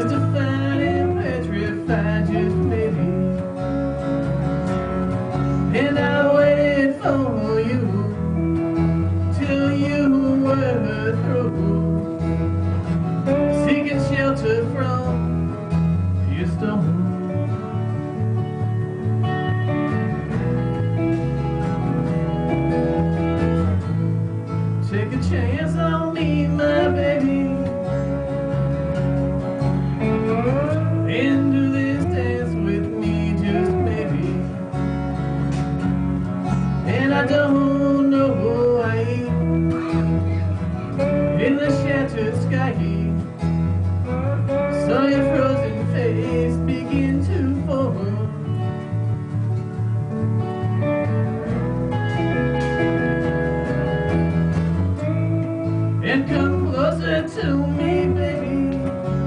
But to find him petrified just maybe. And I waited for you till you were through, seeking shelter from your storm. Take a chance on me, my baby, and do this dance with me just maybe. And I don't know why in the shattered sky saw your frozen face begin to form. And come closer to me, baby,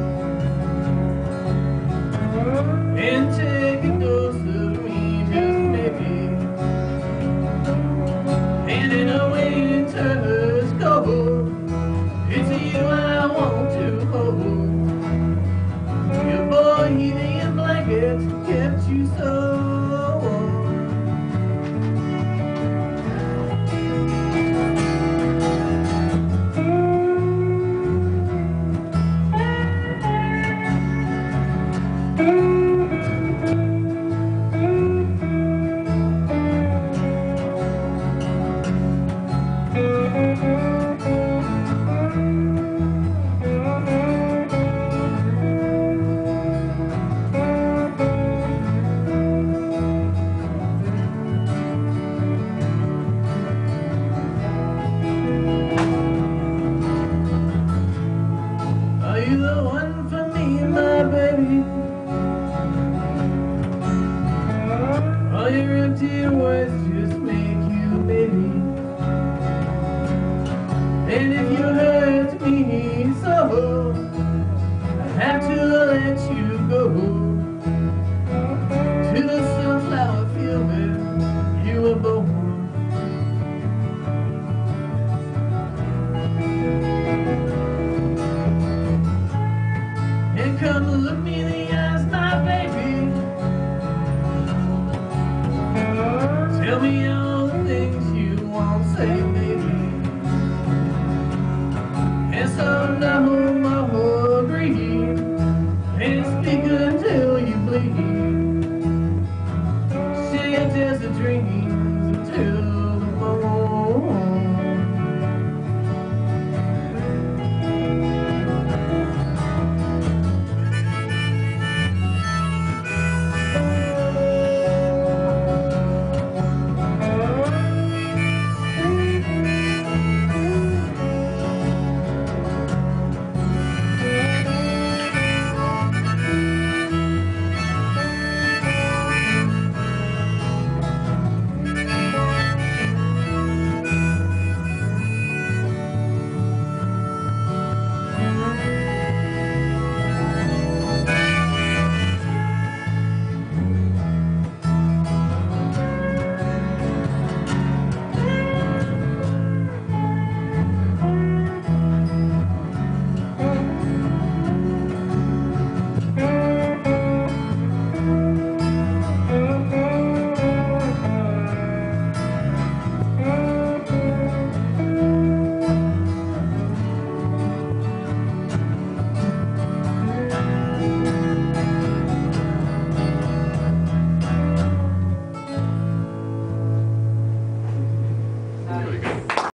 and take a dose of me just maybe. And in a winter's cold, it's you I want to hold. Your bohemian blankets kept you so warm. Are you the one for me, my baby? All your empty words just make you baby. And if you hurt me so, I have to let you go to the sunflower field where you were born. And come look me